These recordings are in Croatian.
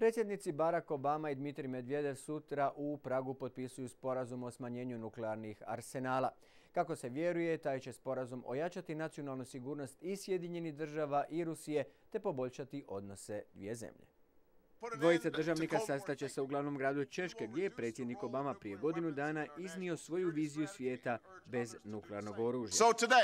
Predsjednici Barack Obama i Dmitrij Medvedev sutra u Pragu potpisuju sporazum o smanjenju nuklearnih arsenala. Kako se vjeruje, taj će sporazum ojačati nacionalnu sigurnost i Sjedinjenih država i Rusije te poboljšati odnose dvije zemlje. Dvojica državnika sastaće se u glavnom gradu Češke, gdje je predsjednik Obama prije godinu dana iznio svoju viziju svijeta bez nuklearnog oružja.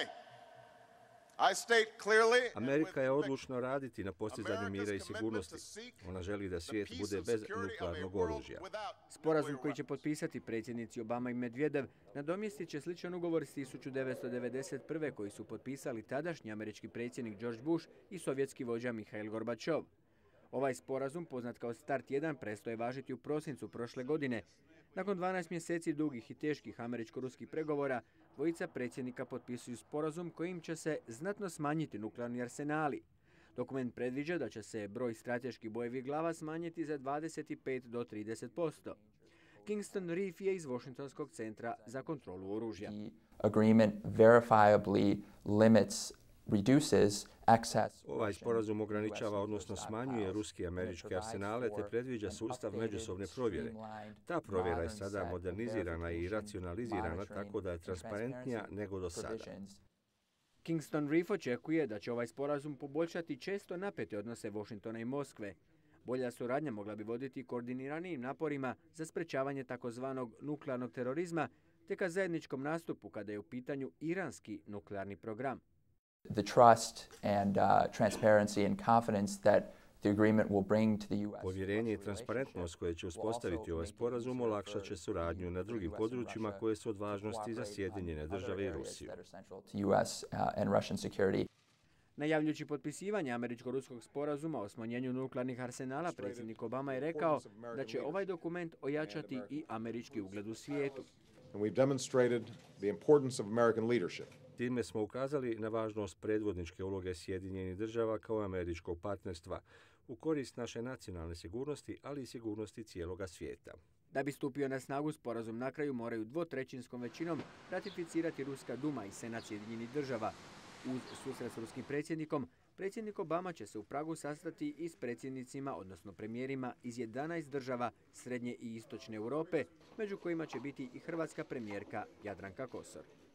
Amerika je odlučna raditi na postizanju mira i sigurnosti. Ona želi da svijet bude bez nuklearnog oružja. Sporazum koji će potpisati predsjednici Obama i Medvedev nadomjestit će sličan ugovor iz 1991. koji su potpisali tadašnji američki predsjednik George Bush i sovjetski vođa Mihail Gorbačov. Ovaj sporazum, poznat kao Start 1, prestao je važiti u prosincu prošle godine. Nakon 12 mjeseci dugih i teških američko-ruskih pregovora, dvojica predsjednika potpisuju sporazum kojim će se znatno smanjiti nuklearni arsenali. Dokument predviđa da će se broj strateških bojevih glava smanjiti za 25 do 30%. Kingston Reef je iz Washingtonskog centra za kontrolu oružja. Ovaj sporazum ograničava, odnosno smanjuje ruske i američke arsenale te predviđa sustav međusobne provjere. Ta provjera je sada modernizirana i racionalizirana tako da je transparentnija nego do sada. Kingston Reef očekuje da će ovaj sporazum poboljšati često napete odnose Washingtona i Moskve. Bolja suradnja mogla bi voditi koordiniranijim naporima za sprečavanje takozvanog nuklearnog terorizma te ka zajedničkom nastupu kada je u pitanju iranski nuklearni program. The trust and transparency and confidence that the agreement will bring to the US. Povjerenje i transparentnost koje će uspostaviti ovaj sporazum olakšat će suradnju na drugim područjima koje su od važnosti za Sjedinjene države i Rusiju. Najavljujući potpisivanje američko-ruskog sporazuma o smanjenju nuklearnih arsenala, predsjednik Obama je rekao da će ovaj dokument ojačati i američki ugled u svijetu. Time smo ukazali na važnost predvodničke uloge Sjedinjenih država kao američkog partnerstva u korist naše nacionalne sigurnosti, ali i sigurnosti cijeloga svijeta. Da bi stupio na snagu, sporazum na kraju moraju dvotrećinskom većinom ratificirati Ruska duma i Senat Sjedinjenih država. Uz susret s ruskim predsjednikom, predsjednik Obama će se u Pragu sastati i s predsjednicima, odnosno premijerima iz 11 država Srednje i Istočne Europe, među kojima će biti i hrvatska premijerka Jadranka Kosor.